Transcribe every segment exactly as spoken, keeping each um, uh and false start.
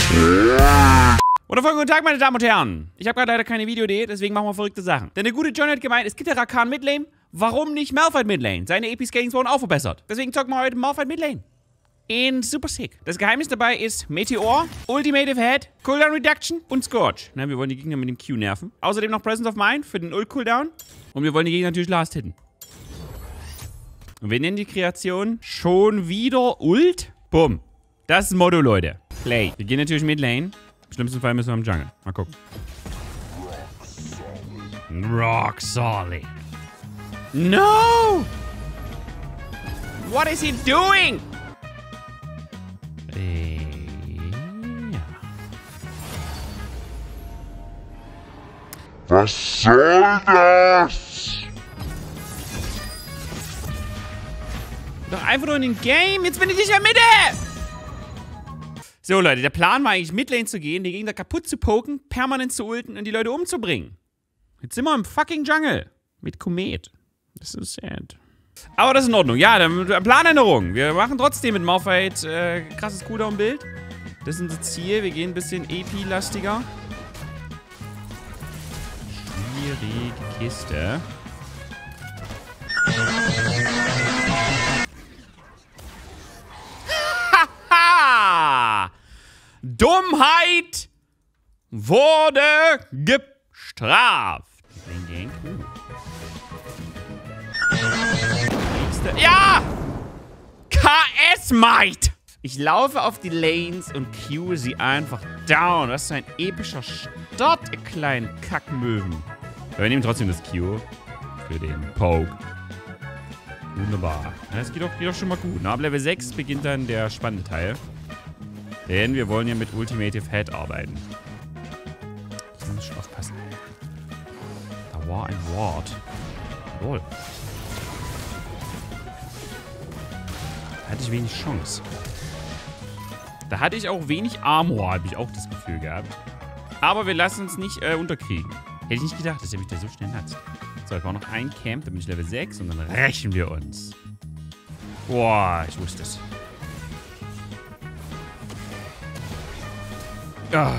Wundervollen guten Tag, meine Damen und Herren. Ich habe gerade leider keine Videoidee, deswegen machen wir verrückte Sachen. Denn der gute John hat gemeint, es gibt ja Rakan Midlane. Warum nicht Malphite Midlane? Seine A P-Scalings wurden auch verbessert. Deswegen zocken wir heute Malphite Midlane. In super sick. Das Geheimnis dabei ist Meteor, Ultimative Head, Cooldown Reduction und Scorch. Na, wir wollen die Gegner mit dem Q nerven. Außerdem noch Presence of Mind für den Ult-Cooldown. Und wir wollen die Gegner natürlich last hitten. Und wir nennen die Kreation schon wieder Ult. Bumm. Das ist das Motto, Leute. Play. Wir gehen natürlich Midlane. Im schlimmsten Fall müssen wir im Jungle. Mal gucken. Rock solid. No! What is he doing? Äh, ja. Was soll das? Doch einfach nur in den Game. Jetzt bin ich nicht in der Mitte. So, Leute, der Plan war eigentlich, Midlane zu gehen, die Gegner kaputt zu poken, permanent zu ulten und die Leute umzubringen. Jetzt sind wir im fucking Jungle. Mit Komet. Das ist sad. Aber das ist in Ordnung. Ja, dann Planänderung. Wir machen trotzdem mit Malphite äh, krasses Cooldown-Bild. Das ist unser Ziel. Wir gehen ein bisschen A P-lastiger. Schwierige Kiste. Haha! Dummheit wurde gestraft. Ja! K S-Might! Ich laufe auf die Lanes und cue sie einfach down. Was für ein epischer Start, ihr kleinen Kackmöwen. Aber wir nehmen trotzdem das Q für den Poke. Wunderbar. Das geht doch, geht doch schon mal gut. Ab Level sechs beginnt dann der spannende Teil. Denn wir wollen ja mit Ultimative Head arbeiten. Ich muss schon aufpassen. Da war ein Ward. Jawohl. Da hatte ich wenig Chance. Da hatte ich auch wenig Armor, habe ich auch das Gefühl gehabt. Aber wir lassen uns nicht äh, unterkriegen. Hätte ich nicht gedacht, dass er mich da so schnell hat. So, ich brauche noch ein Camp, dann bin ich Level sechs und dann rächen wir uns. Boah, ich wusste es. Ah.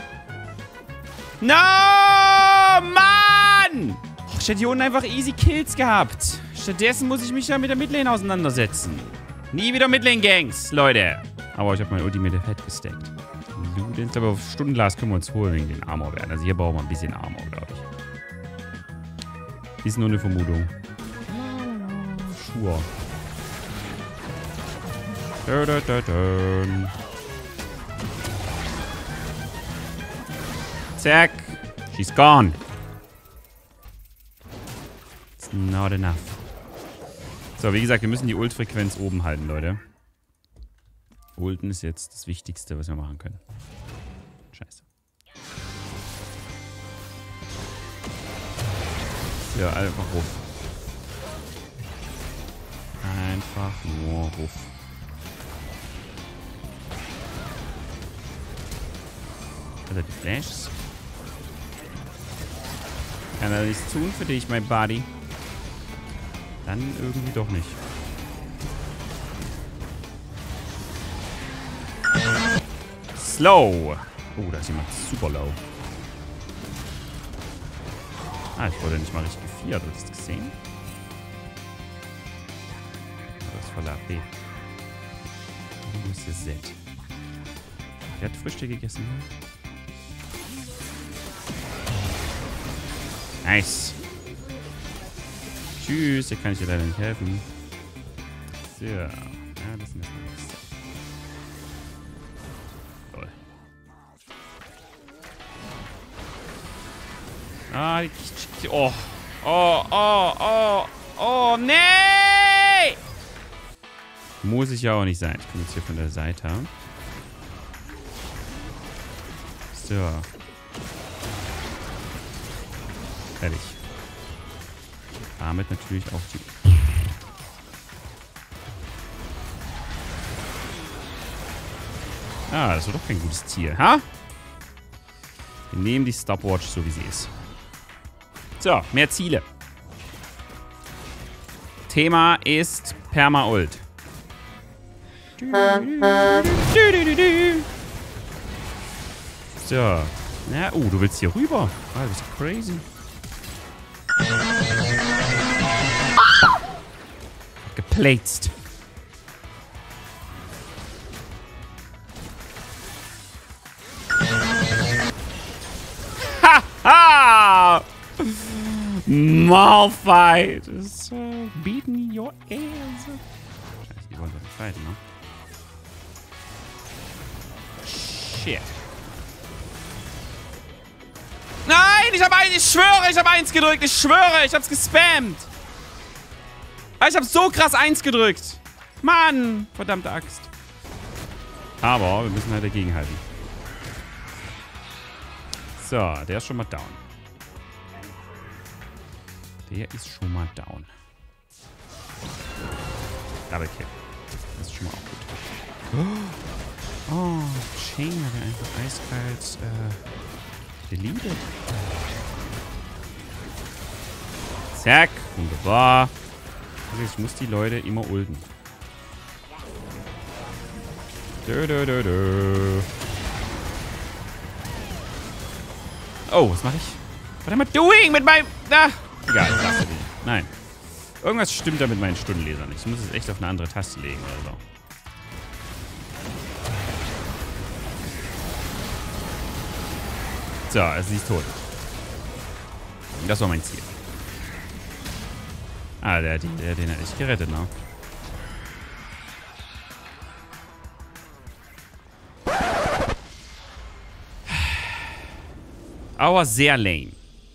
No, Mann! Oh, ich hätte hier unten einfach easy Kills gehabt. Stattdessen muss ich mich ja mit der Midlane auseinandersetzen. Nie wieder Midlane-Gangs, Leute. Aber ich habe mein Ultimate Head gestackt. Ich glaube, auf Stundenglas können wir uns holen wegen den Armor werden. Also hier brauchen wir ein bisschen Armor, glaube ich. Ist nur eine Vermutung. Sure. Da, da, da, da. Zack. She's gone. It's not enough. So, wie gesagt, wir müssen die Ult-Frequenz oben halten, Leute. Ulten ist jetzt das Wichtigste, was wir machen können. Scheiße. Ja, einfach ruf. Einfach nur ruf. Also die Flashs. Kann er nichts tun für dich, mein Buddy? Dann irgendwie doch nicht. Slow. Oh, da ist jemand super low. Ah, ich wurde nicht mal richtig gefiert. Hast du das gesehen? Das ist voller A P. Du bist hier set. Der hat Früchte gegessen. Nice. Tschüss, hier kann ich dir leider nicht helfen. So. Ja, das ist erstmal nichts. Toll. Ah, die, die, oh. Oh, oh, oh, oh, nee! Muss ich ja auch nicht sein. Ich komme jetzt hier von der Seite. So. Fertig. Damit natürlich auch die... Ah, das war doch kein gutes Ziel, ha? Wir nehmen die Stopwatch so, wie sie ist. So, mehr Ziele. Thema ist Perma-Ult. So. Ja, oh, du willst hier rüber. Ah, du bist crazy. Geplatzt. Haha! Malphite is uh, beating your ass. Scheiße, die wollen doch nicht fighten, ne? Shit. Nein, ich hab eins, ich schwöre, ich hab eins gedrückt. Ich schwöre, ich hab's gespammt. Ich hab so krass eins gedrückt. Mann, verdammte Axt. Aber wir müssen halt dagegenhalten. So, der ist schon mal down. Der ist schon mal down. Double Kill. Das ist schon mal auch gut. Oh, Chain hat er einfach eiskalt äh, deleted. Zack, wunderbar. Also ich muss die Leute immer ulten. Dö, dö, dö, dö. Oh, was mache ich? What am I doing mit meinem... Ah, egal, ich lasse den. Nein. Irgendwas stimmt da mit meinen Stundenlesern nicht. Ich muss es echt auf eine andere Taste legen oder so. So, also sie ist tot. Das war mein Ziel. Ah, der, der, der den hat ich gerettet, ne? Aber sehr lame.